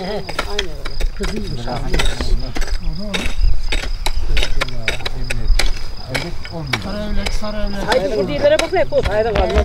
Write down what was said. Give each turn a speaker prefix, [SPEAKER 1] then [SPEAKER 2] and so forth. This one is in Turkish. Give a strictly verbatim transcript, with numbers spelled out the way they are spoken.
[SPEAKER 1] Aynen öyle.
[SPEAKER 2] Kızıymış abi.
[SPEAKER 3] Evlet on milyon.
[SPEAKER 4] Sarı evlek, sarı evlek.
[SPEAKER 1] Haydi bu dillere bak hep olsun. Haydi kalma.